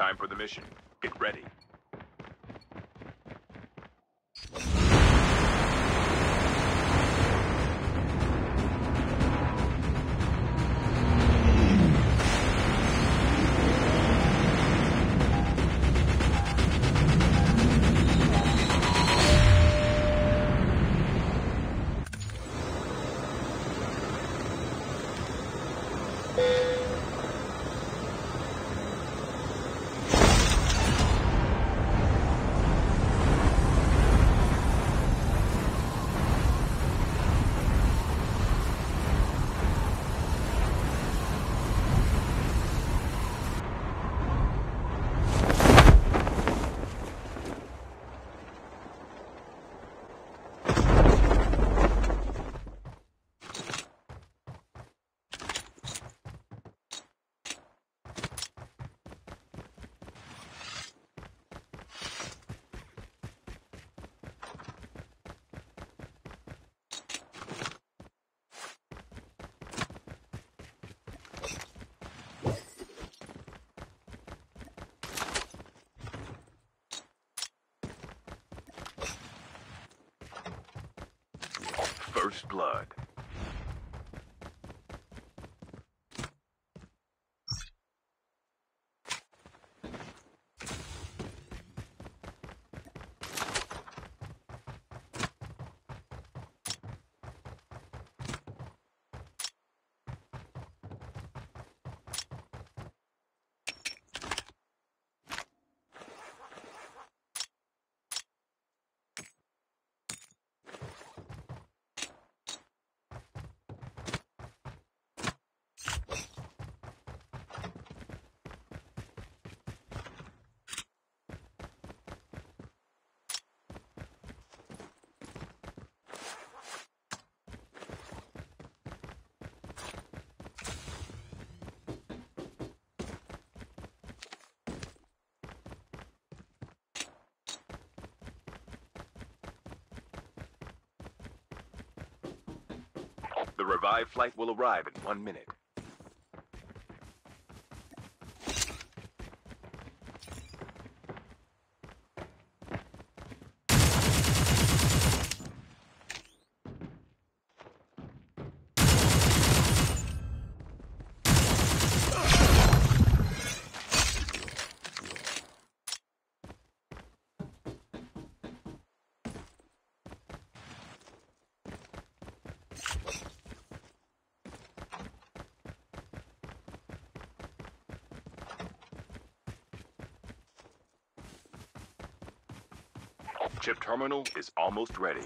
Time for the mission. Get ready. First blood. The revived flight will arrive in 1 minute. Chip terminal is almost ready.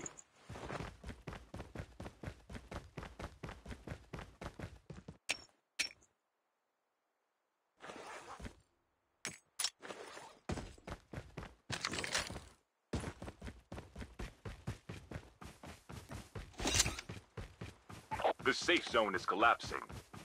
The safe zone is collapsing.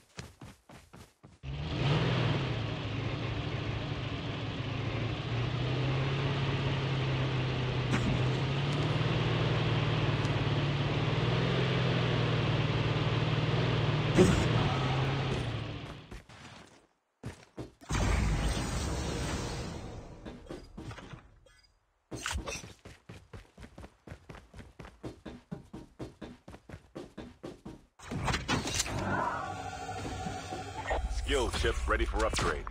Skill chip ready for upgrade.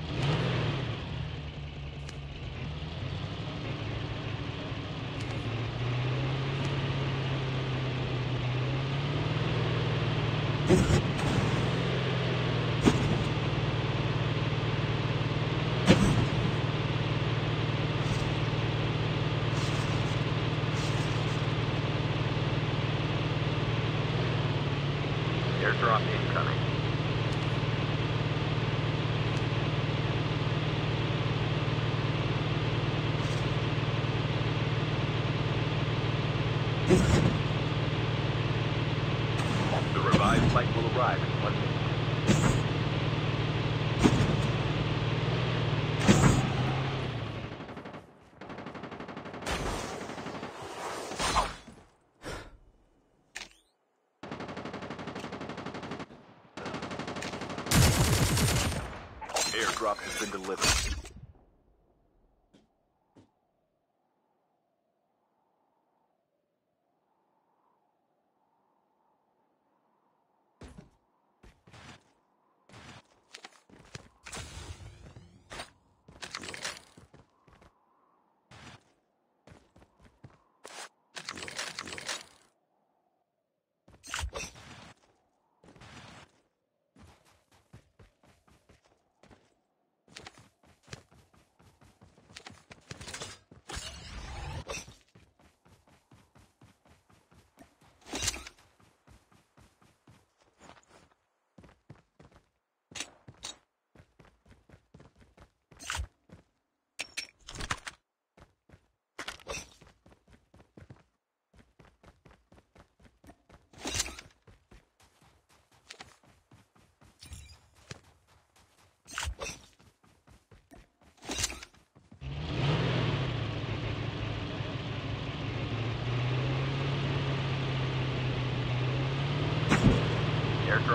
Airdrop incoming. The revived flight will arrive in 1 minute. Airdrop has been delivered.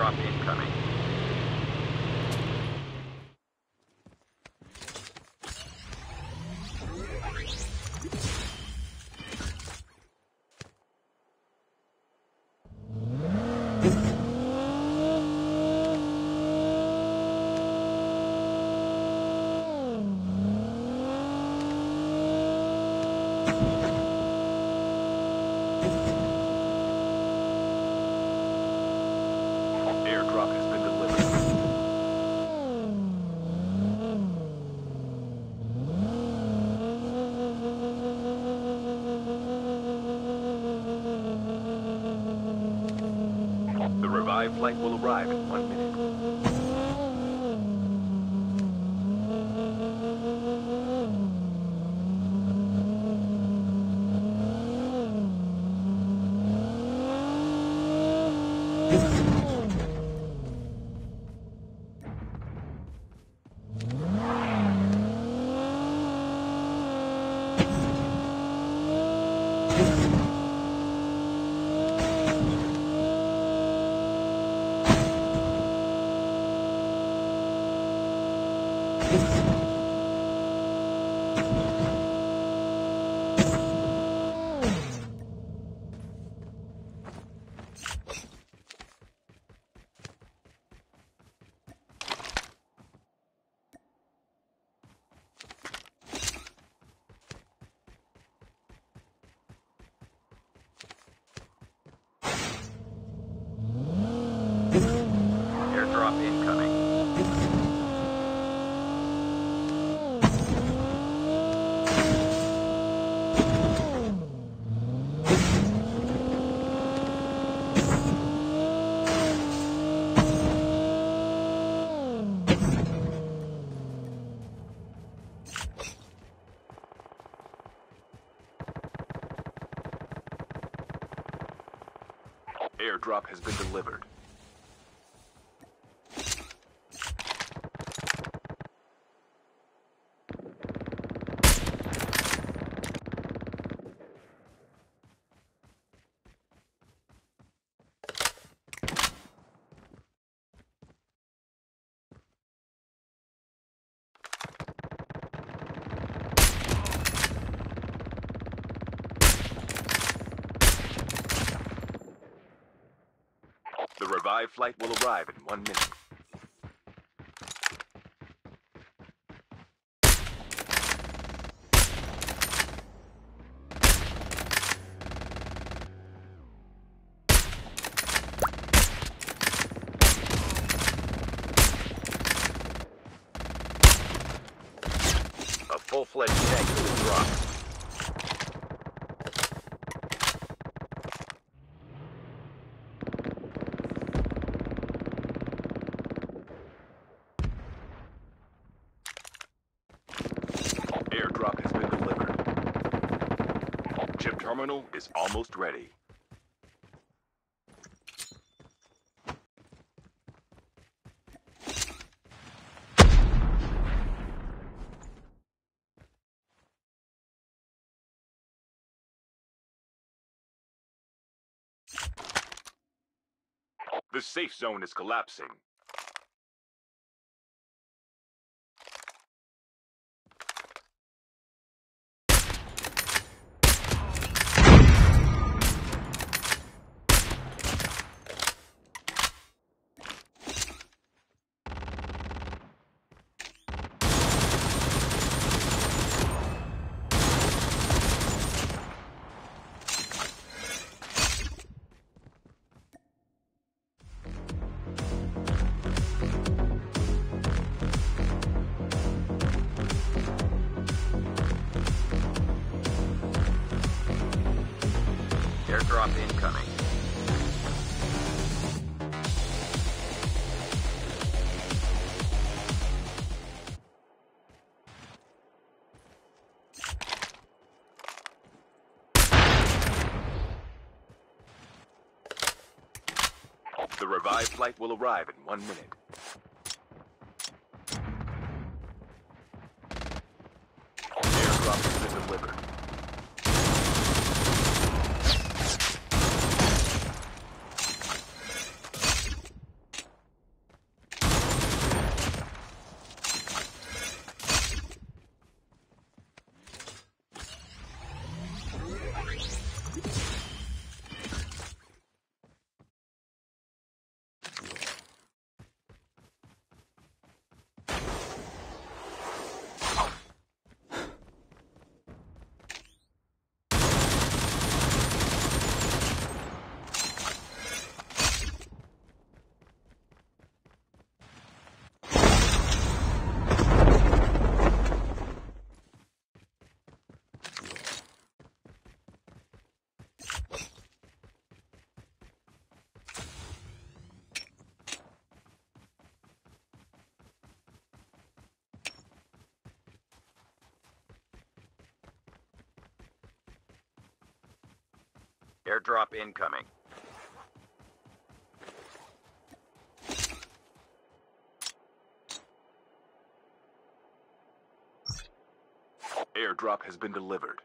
Airdrop incoming. Airdrop has been delivered. The revived flight will arrive in 1 minute. Airdrop incoming. Airdrop has been delivered. The revived flight will arrive in 1 minute. A full-fledged tank will drop. Airdrop has been delivered. Chip terminal is almost ready. The safe zone is collapsing. Airdrop incoming. The revived flight will arrive in 1 minute. Airdrop has been delivered. Airdrop incoming. Airdrop has been delivered.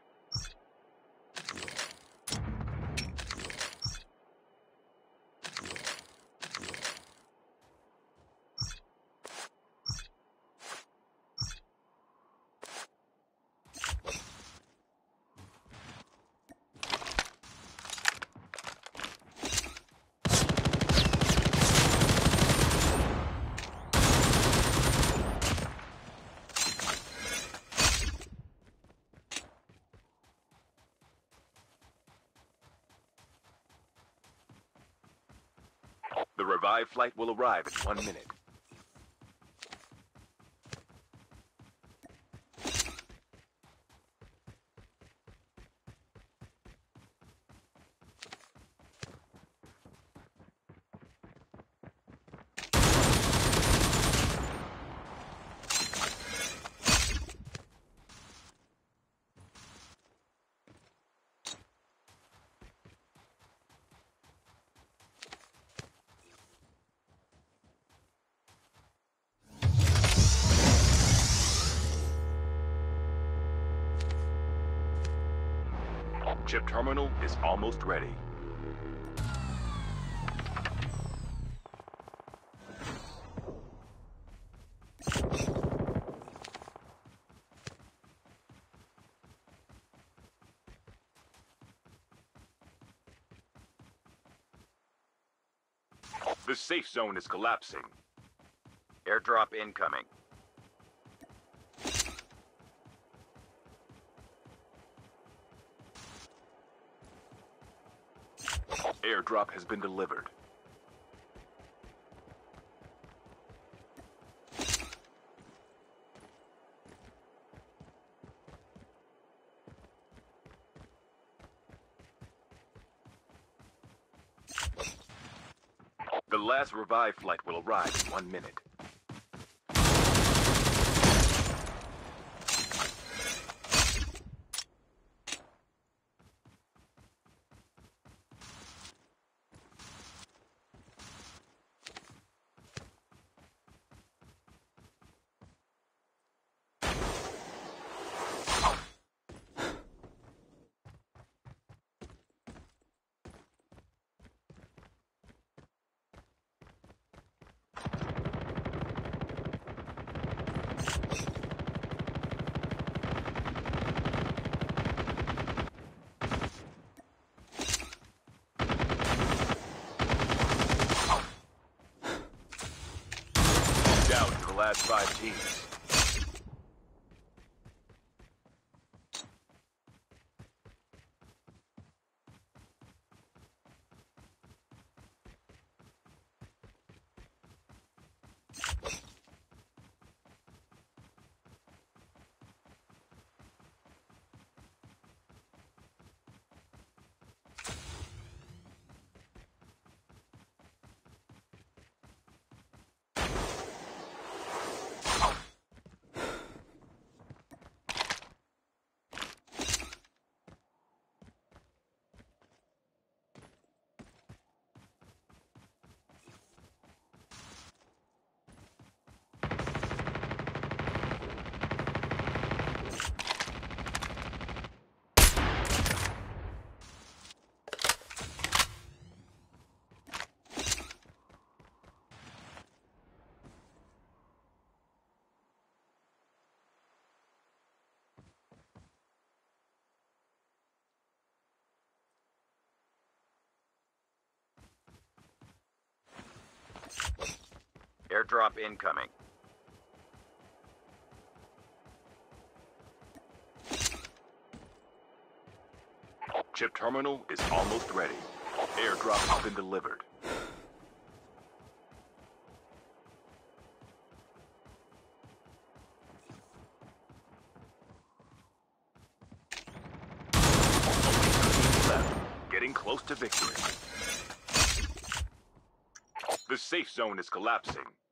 The revived flight will arrive in 1 minute. Chip terminal is almost ready. The safe zone is collapsing. Airdrop incoming. Airdrop has been delivered. The last revive flight will arrive in 1 minute. Down to the last 5 teams. Airdrop incoming. Chip terminal is almost ready. Airdrop has been delivered. Only 2 teams left, getting close to victory. The safe zone is collapsing.